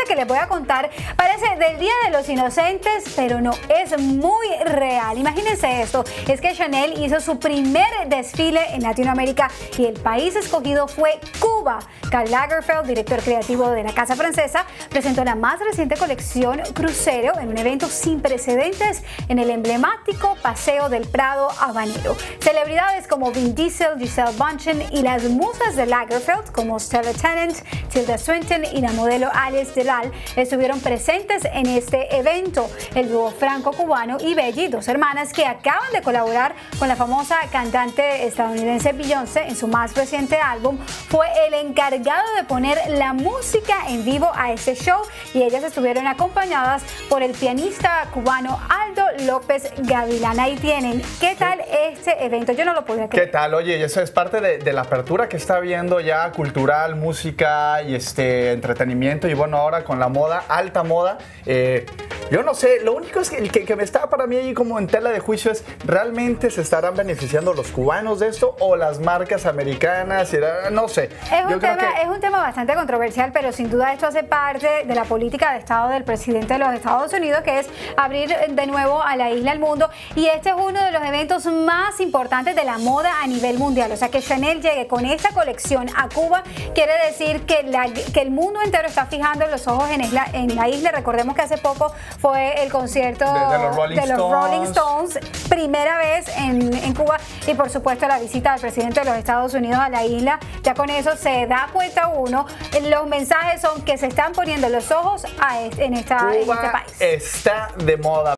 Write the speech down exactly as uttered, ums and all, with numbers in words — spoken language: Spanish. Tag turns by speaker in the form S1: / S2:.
S1: que les voy a contar parece del Día de los Inocentes, pero no, es muy real. Imagínense esto, es que Chanel hizo su primer desfile en Latinoamérica y el país escogido fue Cuba. Karl Lagerfeld, director creativo de la casa francesa, presentó la más reciente colección Crucero en un evento sin precedentes en el emblemático Paseo del Prado habanero. Celebridades como Vin Diesel, Gisele Bündchen y las musas de Lagerfeld como Stella Tennant, Tilda Swinton y la modelo Alice Delal estuvieron presentes en este evento. El dúo franco-cubano y Belly, dos hermanas que acaban de colaborar con la famosa cantante estadounidense Beyoncé en su más reciente álbum, fue el encargado de poner la música en vivo a este show y ellas estuvieron acompañadas por el pianista cubano Aldo López Gavilán. Ahí tienen. ¿Qué tal este evento? Yo no lo podía creer.
S2: ¿Qué tal? Oye, eso es parte de, de la apertura que está habiendo ya cultural, música y este entretenimiento y bueno, ahora con la moda, alta moda. Eh, yo no sé, lo único es que, que, que me está para mí ahí como en tela de juicio es, ¿realmente se estarán beneficiando los cubanos de esto o las marcas americanas? No sé.
S1: Es un,
S2: yo
S1: tema,
S2: creo que...
S1: es un tema bastante controversial, pero sin duda esto hace parte de la política de Estado del presidente de los Estados Unidos, que es abrir de nuevo a la isla al mundo. Y este es uno de los eventos más importantes de la moda a nivel mundial. O sea, que Chanel llegue con esta colección a Cuba quiere decir que, la, que el mundo entero está fijando los ojos en, isla, en la isla. Recordemos que hace poco fue el concierto
S2: de, de, los, Rolling
S1: de los Rolling Stones, primera vez en, en Cuba, y por supuesto la visita del presidente de los Estados Unidos a la isla. Ya con eso se da cuenta uno, los mensajes son que se están poniendo los ojos a este, en, esta,
S2: Cuba
S1: en este país.
S2: Está de moda.